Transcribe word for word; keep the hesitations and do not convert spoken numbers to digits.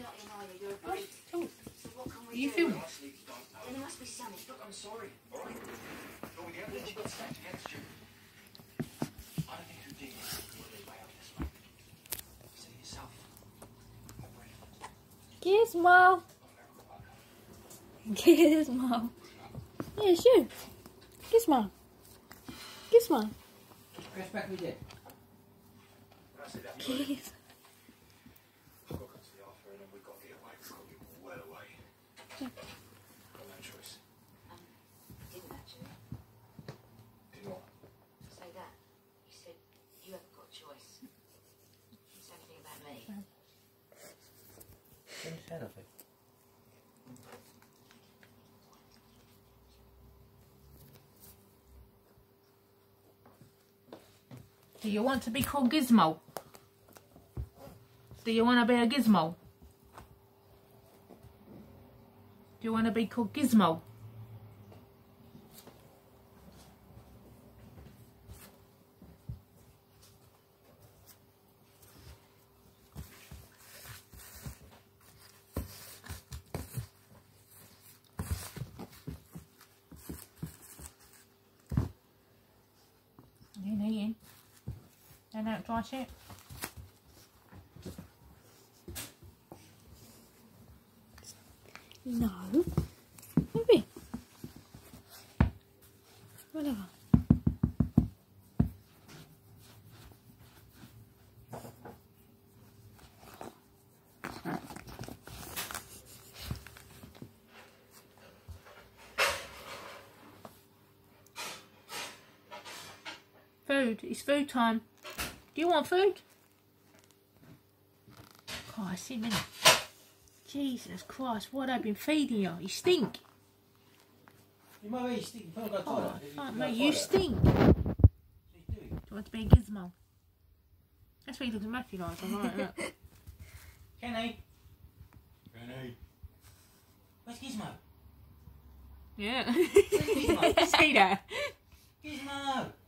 not in either. You're a breed. Oh. So what can we You do? film? Then there must be something. Look, I'm sorry. All right. But with the evidence you've got stacked against you, I don't think Houdini will lead way out this way. You said it yourself. Gizmo. Gizmo. Yeah, it's you. Gizmo. Gizmo. Press back with it. Giz. I've got to the Arthur and then we've got to get away. We've got to get well away. Yeah. Got no choice. Um, didn't actually Did not. say that. You said you haven't got a choice. Same thing about me. Who's head of it? Do you want to be called Gizmo? Do you want to be a Gizmo? Do you want to be called Gizmo? You ain't eating. Don't out dry shit. No. Maybe. Whatever. Food. It's food time. Do you want food? Christ, him innit? Jesus Christ, what have I been feeding you? You stink. You might be stink. You can't go to the Oh, toilet. fuck, can mate, go you toilet. stink. What are you doing? Do you want to be a gizmo? That's what he looks at Matthew like. I'm like, look. Kenny. Kenny. Where's Gizmo? Yeah. Gizmo. See that? Gizmo.